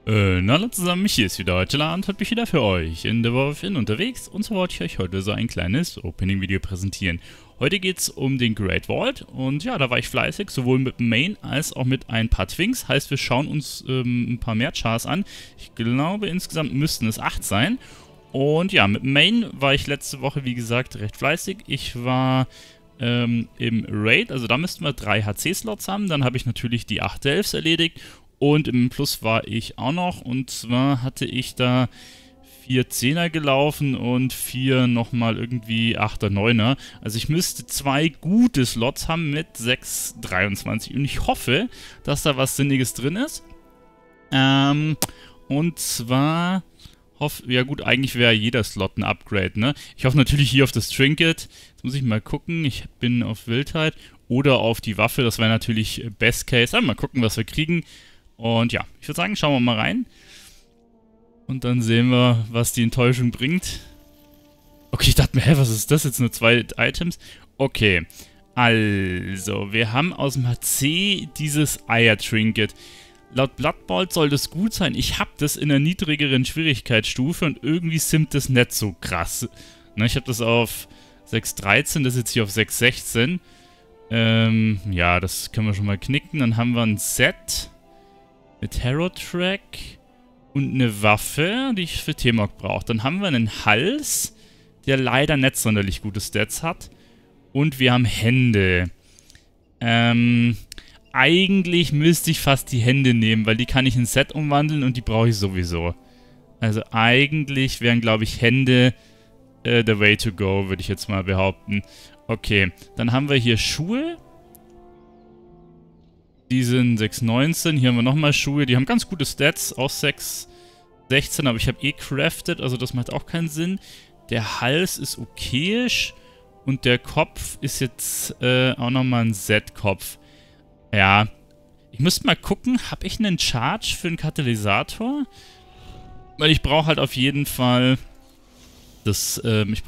Na hallo zusammen, hier ist wieder heute Land, heute bin ich wieder für euch in der Wolfin unterwegs und so wollte ich euch heute so ein kleines Opening-Video präsentieren. Heute geht es um den Great Vault und ja, da war ich fleißig, sowohl mit dem Main als auch mit ein paar Twinks, heißt wir schauen uns ein paar mehr Chars an. Ich glaube insgesamt müssten es 8 sein und ja, mit dem Main war ich letzte Woche wie gesagt recht fleißig. Ich war im Raid, also da müssten wir 3 HC-Slots haben, dann habe ich natürlich die 8 Delves erledigt. Und im Plus war ich auch noch, und zwar hatte ich da 4 10er gelaufen und 4 nochmal irgendwie 8er, 9er. Also ich müsste 2 gute Slots haben mit 6, 23 und ich hoffe, dass da was Sinniges drin ist. Und zwar, ja gut, eigentlich wäre jeder Slot ein Upgrade, ne? Ich hoffe natürlich hier auf das Trinket. Jetzt muss ich mal gucken, ich bin auf Wildheit oder auf die Waffe, das wäre natürlich Best Case. Mal gucken, was wir kriegen. Und ja, ich würde sagen, schauen wir mal rein. Und dann sehen wir, was die Enttäuschung bringt. Okay, ich dachte mir, hä, was ist das? Jetzt nur 2 Items? Okay, also, wir haben aus dem HC dieses Eier-Trinket. Laut Blood Bowl soll das gut sein. Ich habe das in einer niedrigeren Schwierigkeitsstufe und irgendwie simmt das nicht so krass. Na, ich habe das auf 6,13, das ist jetzt hier auf 6,16. Ja, das können wir schon mal knicken. Dann haben wir ein Set mit Hero Track und eine Waffe, die ich für T-Mog brauche. Dann haben wir einen Hals, der leider nicht sonderlich gute Stats hat. Und wir haben Hände. Eigentlich müsste ich fast die Hände nehmen, weil die kann ich in Set umwandeln und die brauche ich sowieso. Also eigentlich wären, glaube ich, Hände the way to go, würde ich jetzt mal behaupten. Okay, dann haben wir hier Schuhe. Die sind 6,19. Hier haben wir nochmal Schuhe. Die haben ganz gute Stats. Auch 6,16. Aber ich habe eh crafted. Also das macht auch keinen Sinn. Der Hals ist okayisch. Und der Kopf ist jetzt auch nochmal ein Z-Kopf. Ja. Ich müsste mal gucken. Habe ich einen Charge für einen Katalysator? Weil ich brauche halt auf jeden Fall das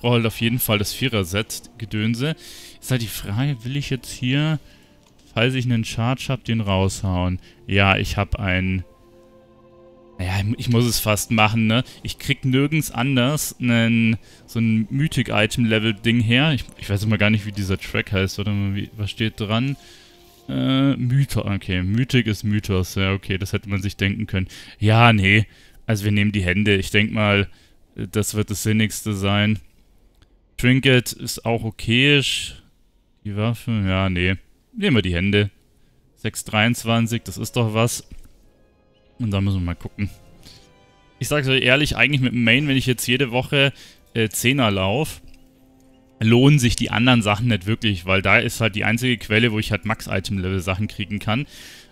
4er-Set-Gedönse. Ist halt die Frage, will ich jetzt hier, falls ich einen Charge habe, den raushauen? Ja, ich habe einen. Naja, ich muss es fast machen, ne? Ich krieg nirgends anders so ein Mythic-Item-Level-Ding her. Ich weiß immer gar nicht, wie dieser Track heißt. Warte mal, was steht dran? Mythos. Okay, Mythic ist Mythos. Ja, okay, das hätte man sich denken können. Ja, nee. Also wir nehmen die Hände. Ich denke mal, das wird das Sinnigste sein. Trinket ist auch okayisch. Die Waffe, ja, nee. Nehmen wir die Hände. 6,23, das ist doch was. Und da müssen wir mal gucken. Ich sag's euch ehrlich, eigentlich mit dem Main, wenn ich jetzt jede Woche 10er laufe, lohnen sich die anderen Sachen nicht wirklich, weil da ist halt die einzige Quelle, wo ich halt Max-Item-Level-Sachen kriegen kann.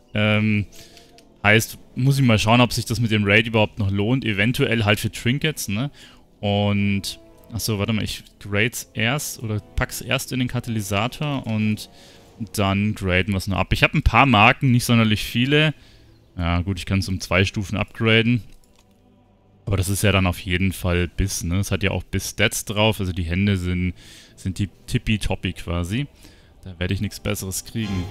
Heißt, muss ich mal schauen, ob sich das mit dem Raid überhaupt noch lohnt. Eventuell halt für Trinkets, ne? Und, achso, warte mal, ich grades erst oder pack's erst in den Katalysator und dann graden wir es nur ab. Ich habe ein paar Marken, nicht sonderlich viele. Ja, gut, ich kann es um 2 Stufen upgraden. Aber das ist ja dann auf jeden Fall Biss, ne? Es hat ja auch Biss-Stats drauf, also die Hände sind die tippitoppi quasi. Da werde ich nichts Besseres kriegen.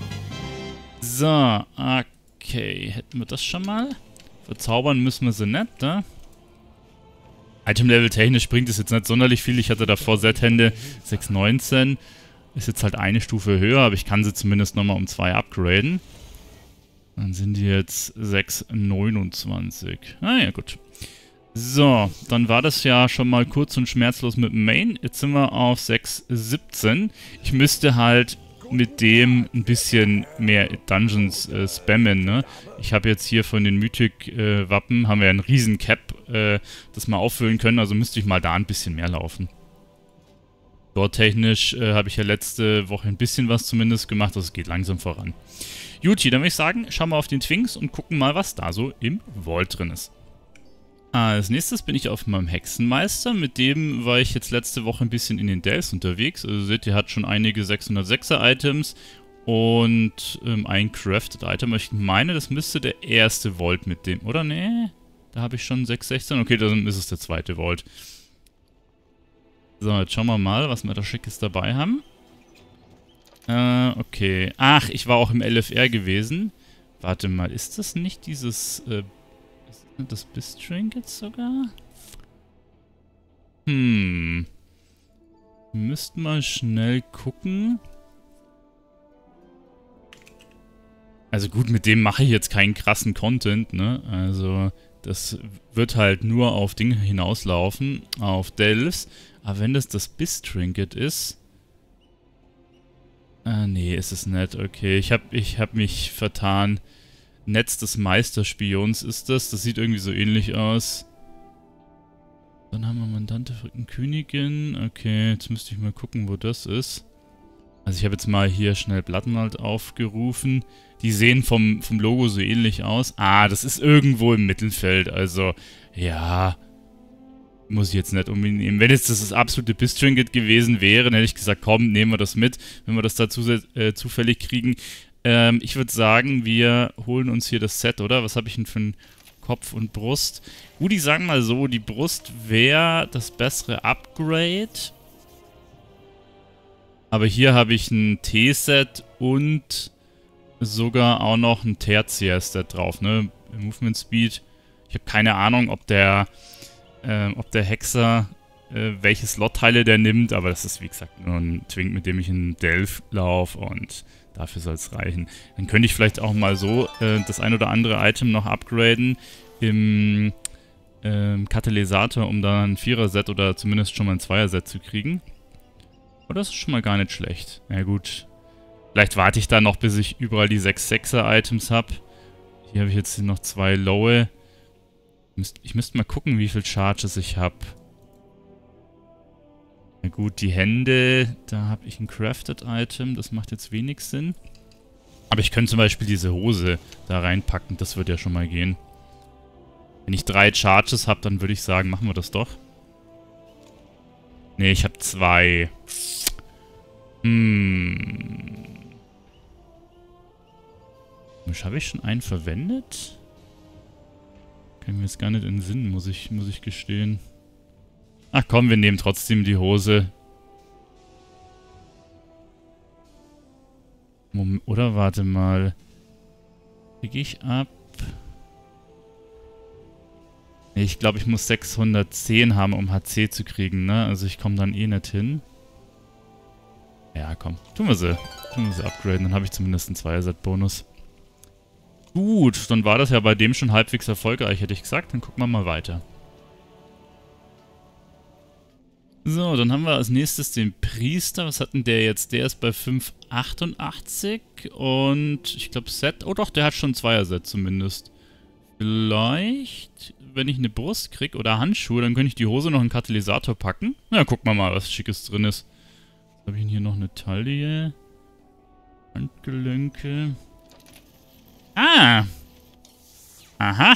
So, okay, hätten wir das schon mal? Verzaubern müssen wir sie nicht, ne? Item-Level technisch bringt es jetzt nicht sonderlich viel. Ich hatte davor Set-Hände 6,19. Ist jetzt halt eine Stufe höher, aber ich kann sie zumindest nochmal um 2 upgraden. Dann sind die jetzt 6,29. Ah ja, gut. So, dann war das ja schon mal kurz und schmerzlos mit dem Main. Jetzt sind wir auf 6,17. Ich müsste halt mit dem ein bisschen mehr Dungeons spammen, ne? Ich habe jetzt hier von den Mythic-Wappen, haben wir einen riesen Cap, das mal auffüllen können, also müsste ich mal da ein bisschen mehr laufen. Dort technisch habe ich ja letzte Woche ein bisschen was zumindest gemacht, das geht langsam voran. Juti, dann würde ich sagen, schauen wir auf den Twinks und gucken mal, was da so im Vault drin ist. Als nächstes bin ich auf meinem Hexenmeister, mit dem war ich jetzt letzte Woche ein bisschen in den Delves unterwegs. Also seht ihr, hat schon einige 606er Items und ein Crafted Item. Ich meine, das müsste der erste Vault mit dem, oder? Nee, da habe ich schon 616. Okay, dann ist es der zweite Vault. So, jetzt schauen wir mal, was wir da Schickes dabei haben. Okay. Ach, ich war auch im LFR gewesen. Warte mal, ist das nicht dieses Das Biss-Trinket sogar? Müssten mal schnell gucken. Also gut, mit dem mache ich jetzt keinen krassen Content, ne? Also das wird halt nur auf Dinge hinauslaufen, auf Delves. Aber wenn das Biss-Trinket ist... nee, ist es nicht. Okay, ich hab mich vertan. Netz des Meisterspions ist das. Das sieht irgendwie so ähnlich aus. Dann haben wir Mandante Königin. Okay, jetzt müsste ich mal gucken, wo das ist. Also ich habe jetzt mal hier schnell Blattenwald aufgerufen. Die sehen vom Logo so ähnlich aus. Ah, das ist irgendwo im Mittelfeld. Also, ja. Muss ich jetzt nicht unbedingt nehmen. Wenn jetzt das absolute Biss-Trinket gewesen wäre, dann hätte ich gesagt, komm, nehmen wir das mit, wenn wir das da zufällig kriegen. Ich würde sagen, wir holen uns hier das Set, oder? Was habe ich denn für ein Kopf und Brust? Gut, ich sage mal so, die Brust wäre das bessere Upgrade. Aber hier habe ich ein T-Set und sogar auch noch ein Tertiär-Set drauf, ne? Movement Speed. Ich habe keine Ahnung, ob der Hexer welche Slot-Teile der nimmt, aber das ist wie gesagt nur ein Twink, mit dem ich in Delph laufe und dafür soll es reichen. Dann könnte ich vielleicht auch mal so das ein oder andere Item noch upgraden im Katalysator, um dann ein 4er-Set oder zumindest schon mal ein 2er-Set zu kriegen. Aber das ist schon mal gar nicht schlecht. Na gut. Vielleicht warte ich da noch, bis ich überall die 6 6er-Items habe. Hier habe ich jetzt noch 2 Lowe. Ich müsste mal gucken, wie viel Charges ich habe. Na gut, die Hände, da habe ich ein Crafted-Item. Das macht jetzt wenig Sinn. Aber ich könnte zum Beispiel diese Hose da reinpacken. Das würde ja schon mal gehen. Wenn ich 3 Charges habe, dann würde ich sagen, machen wir das doch. Ne, ich habe 2. Habe ich schon einen verwendet? Kann ich mir jetzt gar nicht in den Sinn, muss ich gestehen. Ach komm, wir nehmen trotzdem die Hose. Moment, oder warte mal. Kriege ich ab? Nee, ich glaube, ich muss 610 haben, um HC zu kriegen, ne? Also ich komme dann eh nicht hin. Ja, komm. Tun wir sie upgraden, dann habe ich zumindest einen 2er-Set-Bonus. Gut, dann war das ja bei dem schon halbwegs erfolgreich, hätte ich gesagt. Dann gucken wir mal weiter. So, dann haben wir als nächstes den Priester. Was hat denn der jetzt? Der ist bei 5,88 und ich glaube Set... Oh doch, der hat schon ein 2er-Set zumindest. Vielleicht, wenn ich eine Brust kriege oder Handschuhe, dann könnte ich die Hose noch in den Katalysator packen. Na, gucken wir mal, was Schickes drin ist. Habe ich hier noch eine Taille? Handgelenke. Ah! Aha!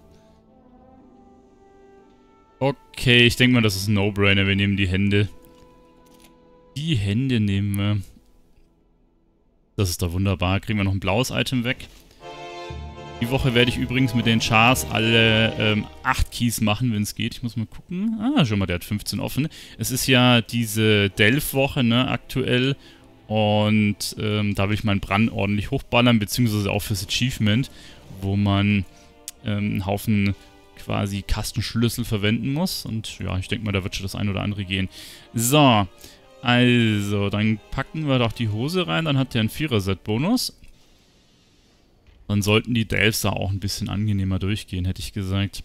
Okay, ich denke mal, das ist ein No-Brainer. Wir nehmen die Hände. Die Hände nehmen wir. Das ist doch wunderbar. Kriegen wir noch ein blaues Item weg. Die Woche werde ich übrigens mit den Chars alle 8 Keys machen, wenn es geht. Ich muss mal gucken. Ah, schon mal, der hat 15 offen. Es ist ja diese Delph-Woche, ne, aktuell. Und da will ich meinen Brand ordentlich hochballern, beziehungsweise auch fürs Achievement, wo man einen Haufen quasi Kastenschlüssel verwenden muss. Und ja, ich denke mal, da wird schon das ein oder andere gehen. So, also, dann packen wir doch die Hose rein. Dann hat der einen 4er-Set-Bonus. Dann sollten die Delphs da auch ein bisschen angenehmer durchgehen, hätte ich gesagt.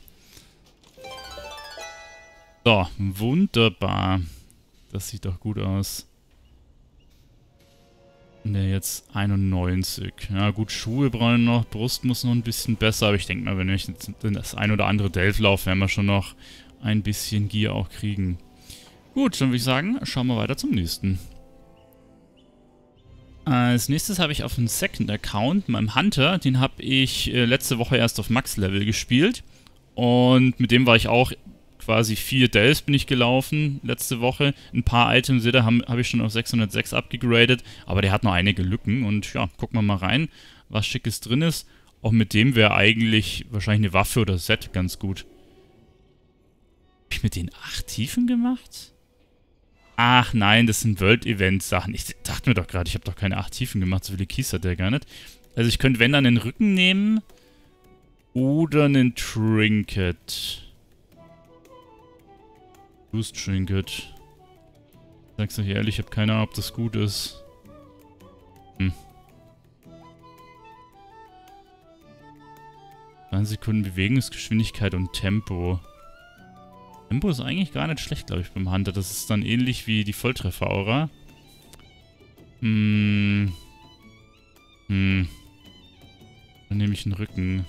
So, wunderbar. Das sieht doch gut aus. Ne, jetzt 91. Ja gut, Schuhe brauchen noch, Brust muss noch ein bisschen besser, aber ich denke mal, wenn ich jetzt das ein oder andere Delph laufe, werden wir schon noch ein bisschen Gier auch kriegen. Gut, dann würde ich sagen, schauen wir weiter zum nächsten. Als nächstes habe ich auf dem Second Account, meinem Hunter, den habe ich letzte Woche erst auf Max-Level gespielt. Und mit dem war ich auch quasi 4 Delphs bin ich gelaufen letzte Woche. Ein paar Items habe ich schon auf 606 abgegradet, aber der hat noch einige Lücken. Und ja, gucken wir mal rein, was Schickes drin ist. Auch mit dem wäre eigentlich wahrscheinlich eine Waffe oder Set ganz gut. Habe ich mit den 8 Tiefen gemacht? Ach nein, das sind World-Event-Sachen. Ich dachte mir doch gerade, ich habe doch keine 8 Tiefen gemacht. So viele Keys hat der gar nicht. Also ich könnte, wenn dann, den Rücken nehmen. Oder einen Trinket. Boost Trinket. Sag's euch ehrlich, ich habe keine Ahnung, ob das gut ist. 20 Sekunden Bewegungsgeschwindigkeit und Tempo. Tempo ist eigentlich gar nicht schlecht, glaube ich, beim Hunter. Das ist dann ähnlich wie die Volltreffer-Aura. Dann nehme ich einen Rücken.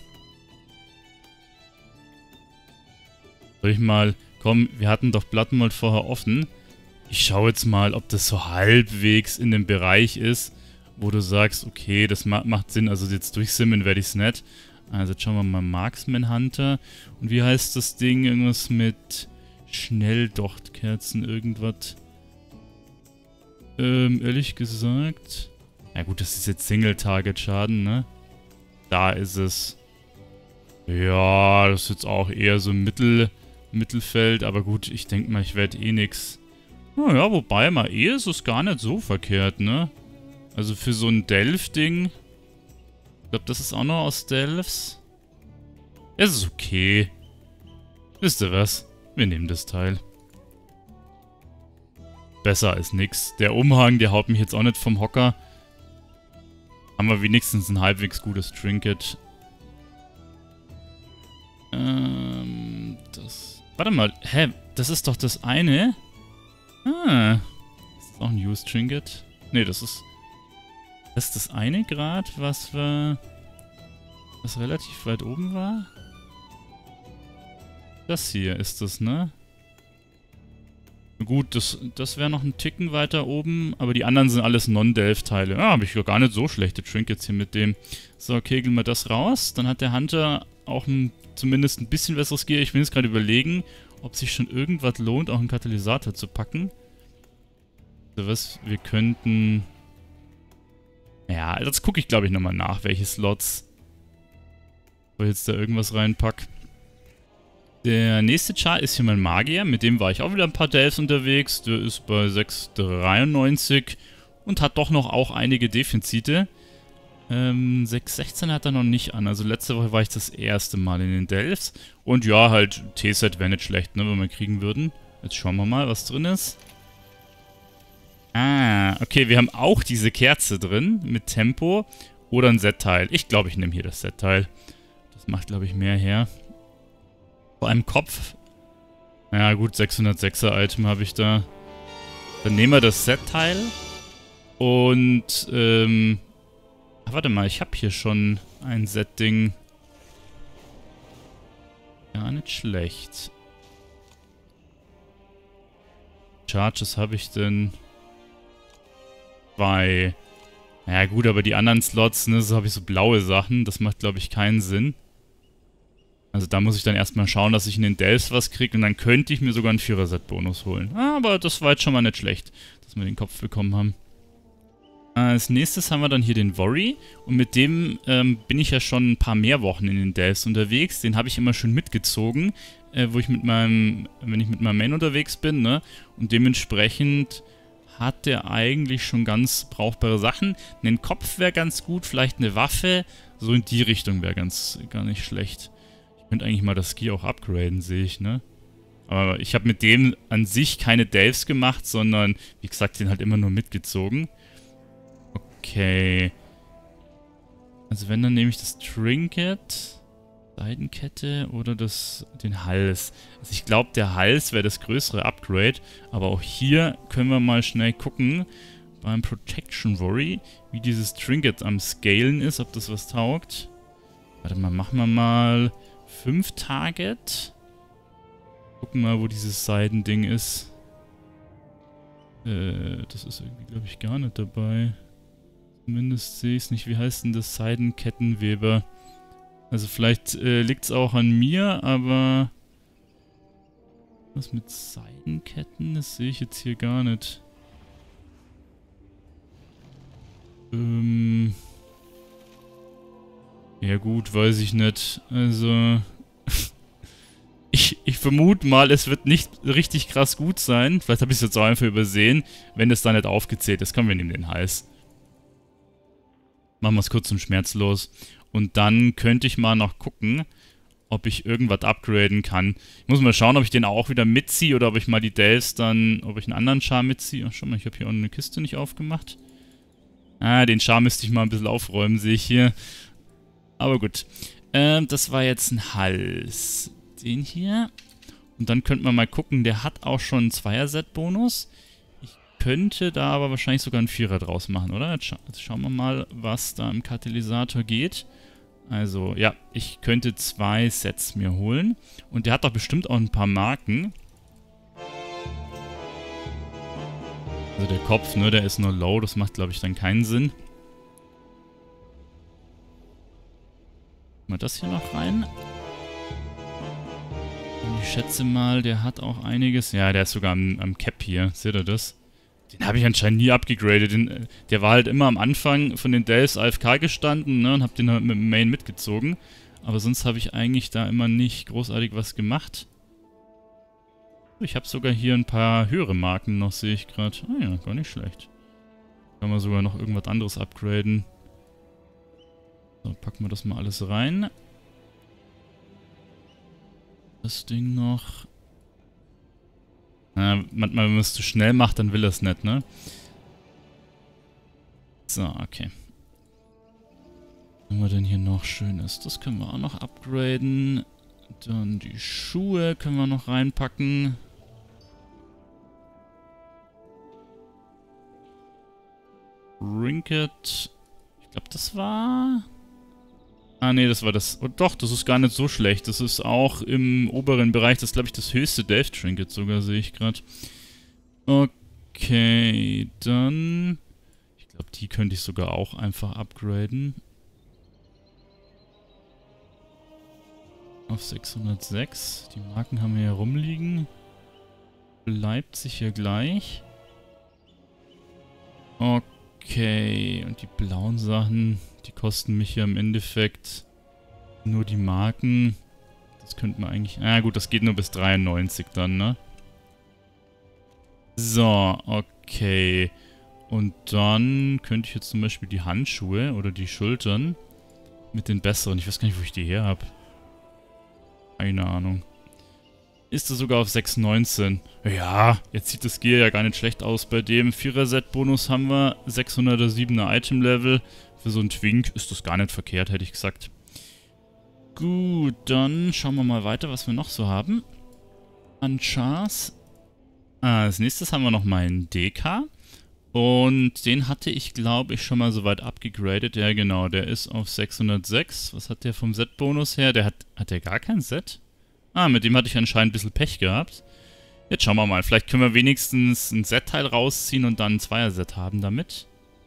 Soll ich mal... Komm, wir hatten doch Bloodmold vorher offen. Ich schaue jetzt mal, ob das so halbwegs in dem Bereich ist, wo du sagst, okay, das macht Sinn. Also jetzt durchsimmen werde ich es nicht. Also jetzt schauen wir mal Marksman Hunter. Und wie heißt das Ding? Irgendwas mit Schnelldochtkerzen, irgendwas. Ehrlich gesagt... Ja gut, das ist jetzt Single-Target-Schaden, ne? Da ist es. Ja, das ist jetzt auch eher so Mittelfeld. Aber gut, ich denke mal, ich werde eh nix. Naja, wobei, mal ist es gar nicht so verkehrt, ne? Also für so ein Delph-Ding... Ich glaube, das ist auch noch aus Delphs. Es ist okay. Wisst ihr was? Wir nehmen das Teil. Besser als nix. Der Umhang, der haut mich jetzt auch nicht vom Hocker. Haben wir wenigstens ein halbwegs gutes Trinket. Warte mal, hä? Das ist doch das eine? Ah. Ist das auch ein Used Trinket? Nee, das ist... Das ist das eine Grad, was relativ weit oben war? Das hier ist das, ne? Gut, das wäre noch ein Ticken weiter oben, aber die anderen sind alles Non-Delph-Teile. Ah, habe ich gar nicht so schlechte Trinkets hier mit dem. So, kegeln wir das raus. Dann hat der Hunter auch zumindest ein bisschen besseres Gear. Ich will jetzt gerade überlegen, ob sich schon irgendwas lohnt, auch einen Katalysator zu packen. So was, wir könnten... Ja, das gucke ich glaube ich nochmal nach, welche Slots. Wo ich jetzt da irgendwas reinpack. Der nächste Char ist hier mein Magier. Mit dem war ich auch wieder ein paar Delphs unterwegs. Der ist bei 6,93 und hat doch noch auch einige Defizite. 6,16 hat er noch nicht an. Also letzte Woche war ich das erste Mal in den Delphs. Und ja, halt T-Set wäre nicht schlecht, ne, wenn wir kriegen würden. Jetzt schauen wir mal, was drin ist. Ah, okay, wir haben auch diese Kerze drin mit Tempo oder ein Set-Teil. Ich glaube, ich nehme hier das Set-Teil. Das macht, glaube ich, mehr her. Vor allem Kopf. Ja gut, 606er-Item habe ich da. Dann nehmen wir das Set-Teil. Und, warte mal, ich habe hier schon ein Set-Ding. Gar nicht schlecht. Charges habe ich denn... Bei... Naja gut, aber die anderen Slots, ne, so habe ich so blaue Sachen. Das macht, glaube ich, keinen Sinn. Also da muss ich dann erstmal schauen, dass ich in den Delphs was kriege. Und dann könnte ich mir sogar einen 4er-Set-Bonus holen. Aber das war jetzt schon mal nicht schlecht, dass wir den Kopf bekommen haben. Als nächstes haben wir dann hier den Worry. Und mit dem bin ich ja schon ein paar mehr Wochen in den Delphs unterwegs. Den habe ich immer schön mitgezogen, wenn ich mit meinem Main unterwegs bin, ne? Und dementsprechend... hat der eigentlich schon ganz brauchbare Sachen. Ein Kopf wäre ganz gut, vielleicht eine Waffe. So in die Richtung wäre gar nicht schlecht. Ich könnte eigentlich mal das Gear auch upgraden, sehe ich, ne? Aber ich habe mit dem an sich keine Delphs gemacht, sondern, wie gesagt, den halt immer nur mitgezogen. Okay. Also wenn, dann nehme ich das Trinket, Seidenkette oder den Hals. Also ich glaube, der Hals wäre das größere Upgrade. Aber auch hier können wir mal schnell gucken, beim Protection Worry, wie dieses Trinket am Scalen ist, ob das was taugt. Warte mal, machen wir mal 5 Target. Gucken mal, wo dieses Seidending ist. Das ist irgendwie, glaube ich, gar nicht dabei. Zumindest sehe ich es nicht. Wie heißt denn das? Seidenkettenweber. Also vielleicht liegt es auch an mir, aber... Was mit Seidenketten? Das sehe ich jetzt hier gar nicht. Ja gut, weiß ich nicht. Also... ich vermute mal, es wird nicht richtig krass gut sein. Vielleicht habe ich es jetzt auch einfach übersehen, wenn es da nicht aufgezählt ist. Kommen wir nehmen den Hals. Machen wir es kurz und schmerzlos. Und dann könnte ich mal noch gucken, ob ich irgendwas upgraden kann. Ich muss mal schauen, ob ich den auch wieder mitziehe oder ob ich mal die Delves dann, ob ich einen anderen Char mitziehe. Ach, schau mal, ich habe hier unten eine Kiste nicht aufgemacht. Ah, den Char müsste ich mal ein bisschen aufräumen, sehe ich hier. Aber gut. Das war jetzt ein Hals. Den hier. Und dann könnte man mal gucken, der hat auch schon einen Zweier-Set-Bonus. Ich könnte da aber wahrscheinlich sogar einen Vierer draus machen, oder? Jetzt schauen wir mal, was da im Katalysator geht. Also, ja, ich könnte 2 Sets mir holen. Und der hat doch bestimmt auch ein paar Marken. Also der Kopf, ne, der ist nur low. Das macht, glaube ich, dann keinen Sinn. Mal das hier noch rein. Und ich schätze mal, der hat auch einiges. Ja, der ist sogar am Cap hier. Seht ihr das? Den habe ich anscheinend nie abgegradet. Der war halt immer am Anfang von den Delves AFK gestanden, ne, und habe den halt mit dem Main mitgezogen. Aber sonst habe ich eigentlich da immer nicht großartig was gemacht. Ich habe sogar hier ein paar höhere Marken noch, sehe ich gerade. Ah ja, gar nicht schlecht. Kann man sogar noch irgendwas anderes upgraden. So, packen wir das mal alles rein. Das Ding noch. Manchmal, wenn man es zu schnell macht, dann will er es nicht, ne? So, okay. Was haben wir denn hier noch Schönes? Das können wir auch noch upgraden. Dann die Schuhe können wir noch reinpacken. Trinket. Ich glaube, das war... Ah, nee, das war das... Oh, doch, das ist gar nicht so schlecht. Das ist auch im oberen Bereich. Das ist, glaube ich, das höchste Delve-Trinket sogar, sehe ich gerade. Okay, dann... Ich glaube, die könnte ich sogar auch einfach upgraden. Auf 606. Die Marken haben wir hier rumliegen. Bleibt sicher gleich. Okay, und die blauen Sachen, die kosten mich ja im Endeffekt nur die Marken. Das könnte man eigentlich... Ah gut, das geht nur bis 93 dann, ne? So, okay. Und dann könnte ich jetzt zum Beispiel die Handschuhe oder die Schultern mit den besseren... Ich weiß gar nicht, wo ich die her habe. Keine Ahnung. Ist er sogar auf 619. Ja, jetzt sieht das Gear ja gar nicht schlecht aus. Bei dem 4er-Set-Bonus haben wir 600er, 7er Item-Level. Für so einen Twink ist das gar nicht verkehrt, hätte ich gesagt. Gut, dann schauen wir mal weiter, was wir noch so haben. An Chars. Als nächstes haben wir noch meinen DK. Und den hatte ich, glaube ich, schon mal soweit abgegradet. Ja, genau, der ist auf 606. Was hat der vom Set-Bonus her? Hat der gar kein Set? Ah, mit dem hatte ich anscheinend ein bisschen Pech gehabt. Jetzt schauen wir mal. Vielleicht können wir wenigstens ein Set-Teil rausziehen und dann ein Zweier-Set haben damit.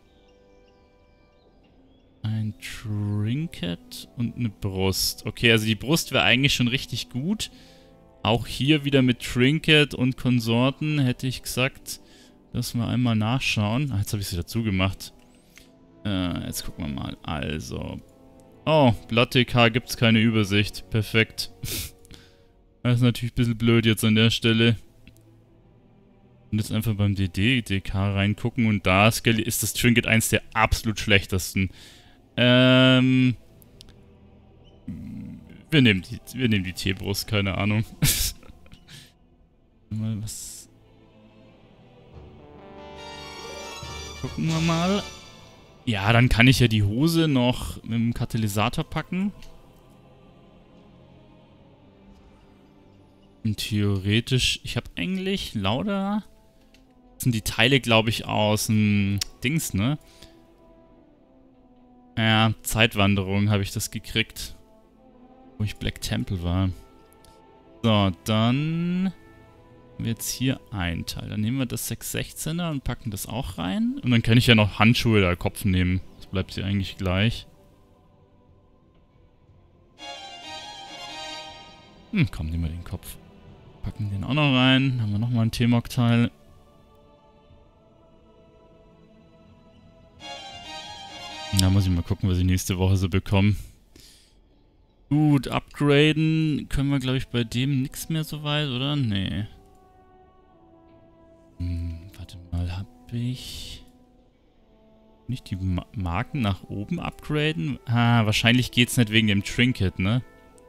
Ein Trinket und eine Brust. Okay, also die Brust wäre eigentlich schon richtig gut. Auch hier wieder mit Trinket und Konsorten hätte ich gesagt, dass wir einmal nachschauen. Ah, jetzt habe ich sie dazu gemacht. Jetzt gucken wir mal. Also. Oh, Blatt-DK gibt es keine Übersicht. Perfekt. Das ist natürlich ein bisschen blöd jetzt an der Stelle. Und jetzt einfach beim DK reingucken und da ist das Trinket eins der absolut schlechtesten. Wir nehmen die T-Brust, keine Ahnung. Mal was. Gucken wir mal. Ja, dann kann ich ja die Hose noch mit dem Katalysator packen. Und theoretisch, ich habe eigentlich lauter... Das sind die Teile, glaube ich, aus dem Dings, ne? Ja, Zeitwanderung habe ich das gekriegt. Wo ich Black Temple war. So, dann... haben wir jetzt hier ein Teil. Dann nehmen wir das 616er und packen das auch rein. Und dann kann ich ja noch Handschuhe oder Kopf nehmen. Das bleibt hier eigentlich gleich. Komm, nehmen wir den Kopf. Packen den auch noch rein. Haben wir nochmal ein T-Mog-Teil. Da muss ich mal gucken, was ich nächste Woche so bekomme. Gut, upgraden können wir, glaube ich, bei dem nichts mehr so weit, oder? Nee. Warte mal, hab ich... Nicht die Marken nach oben upgraden? Ah, wahrscheinlich geht's nicht wegen dem Trinket, ne?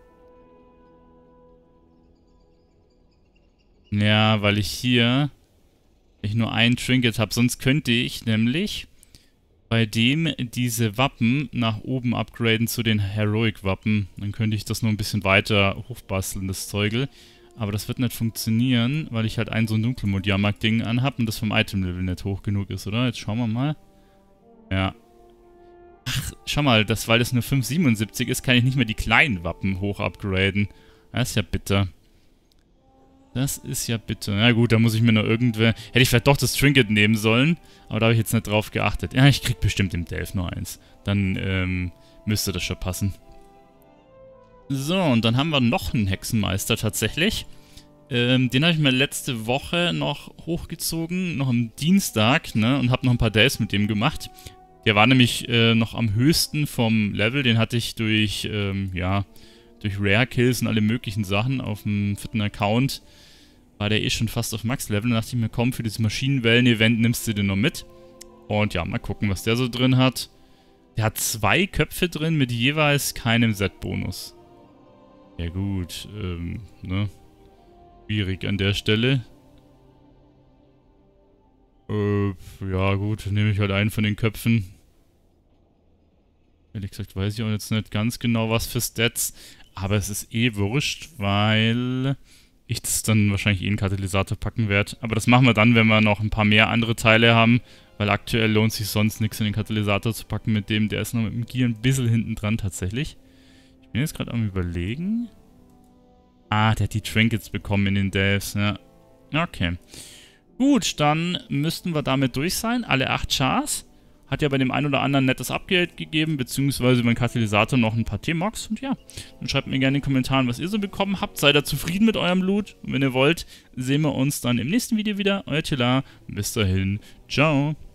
Ja, weil ich hier nur ein Trinket habe. Sonst könnte ich nämlich bei dem diese Wappen nach oben upgraden zu den Heroic-Wappen. Dann könnte ich das noch ein bisschen weiter hochbasteln, das Zeugel. Aber das wird nicht funktionieren, weil ich halt so ein Dunkelmond-Jamak-Ding anhab und das vom Item-Level nicht hoch genug ist, oder? Jetzt schauen wir mal. Ja. Ach, schau mal, weil das nur 5,77 ist, kann ich nicht mehr die kleinen Wappen hoch upgraden. Das ist ja bitter. Das ist ja bitter. Na gut, da muss ich mir noch irgendwer... Hätte ich vielleicht doch das Trinket nehmen sollen, aber da habe ich jetzt nicht drauf geachtet. Ja, ich krieg bestimmt im Delph noch eins. Dann müsste das schon passen. So, und dann haben wir noch einen Hexenmeister tatsächlich. Den habe ich mir letzte Woche noch hochgezogen, noch am Dienstag, ne, und habe noch ein paar Delphs mit dem gemacht. Der war nämlich noch am höchsten vom Level, den hatte ich durch, durch Rare-Kills und alle möglichen Sachen auf dem 4. Account. War der eh schon fast auf Max-Level. Da dachte ich mir, komm, für das Maschinenwellen-Event nimmst du den noch mit. Und ja, mal gucken, was der so drin hat. Der hat 2 Köpfe drin mit jeweils keinem Set-Bonus. Ja gut, ne? Schwierig an der Stelle. Ja gut, nehme ich halt einen von den Köpfen. Ehrlich gesagt weiß ich auch jetzt nicht ganz genau, was für Stats. Aber es ist eh wurscht, weil ich das dann wahrscheinlich in den Katalysator packen werde. Aber das machen wir dann, wenn wir noch ein paar mehr andere Teile haben. Weil aktuell lohnt sich sonst nichts in den Katalysator zu packen mit dem. Der ist noch mit dem Gear ein bisschen hinten dran tatsächlich. Ich bin jetzt gerade am Überlegen. Ah, der hat die Trinkets bekommen in den Delphs, ja. Okay. Gut, dann müssten wir damit durch sein. Alle 8 Chars. Hat ja bei dem einen oder anderen nettes Upgrade gegeben, beziehungsweise über den Katalysator noch ein paar T-Mox. Und ja, dann schreibt mir gerne in den Kommentaren, was ihr so bekommen habt. Seid ihr zufrieden mit eurem Loot? Und wenn ihr wollt, sehen wir uns dann im nächsten Video wieder. Euer Tila. Bis dahin. Ciao.